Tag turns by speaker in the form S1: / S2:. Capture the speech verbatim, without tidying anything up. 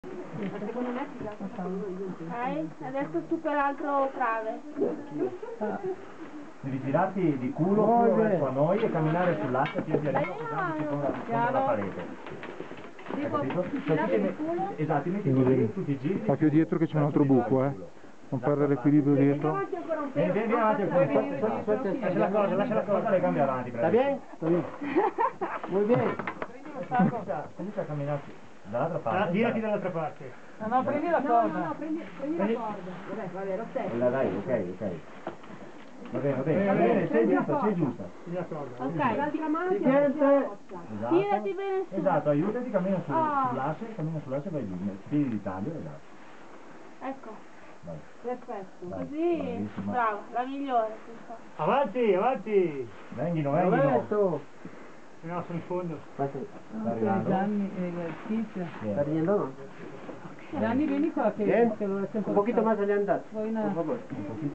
S1: Secondo me ti piace. Ok, adesso su quell'altro trave.
S2: Devi tirarti di culo oh, verso a noi e camminare sull'asse pian pianino con la parete. Hai capito? Cioè, ti metti, esatto, ti metti così, tu ti giri.
S3: Ma più dietro che c'è un altro buco, eh. Non perdere l'equilibrio dietro.
S2: Vieni, vieni avanti, lascia la cosa, lascia la cosa, le gambe avanti.
S4: Sta bene? Sta bene. Muy bien.
S2: Comincia a camminarci dall'altra parte.
S4: Girati dall'altra parte.
S1: No, no, prendi la corda. No, no, prendi, prendi la corda. Vabbè, vabbè, lo stesso.
S2: Quella dai, ok, ok. Va bene, va bene, va bene, sei giusta, sei giusta.
S1: Ok, l'altra mano ti
S4: Siguiente.
S2: Esatto.
S1: Tirati bene su.
S2: Esatto, aiutati, cammina su,
S1: Ah.
S2: sull'asse, cammina sull'asse e vai giù, piedi di taglio, esatto.
S1: Ecco.
S2: Vai.
S1: Perfetto.
S2: Vai,
S1: Così,
S2: bravissima.
S1: bravo, la migliore questa.
S4: Avanti, avanti.
S2: Venghino, venghino.
S4: Roberto.
S5: No, sono in fondo.
S2: Sta arrivando?
S6: Gianni e Tizia.
S4: ¿Está riendo no?
S6: Gianni, vieni qua che
S4: Bien.
S6: che lo lasciamo
S4: Un poquito más adelante.
S6: Poi una...
S4: Por favor.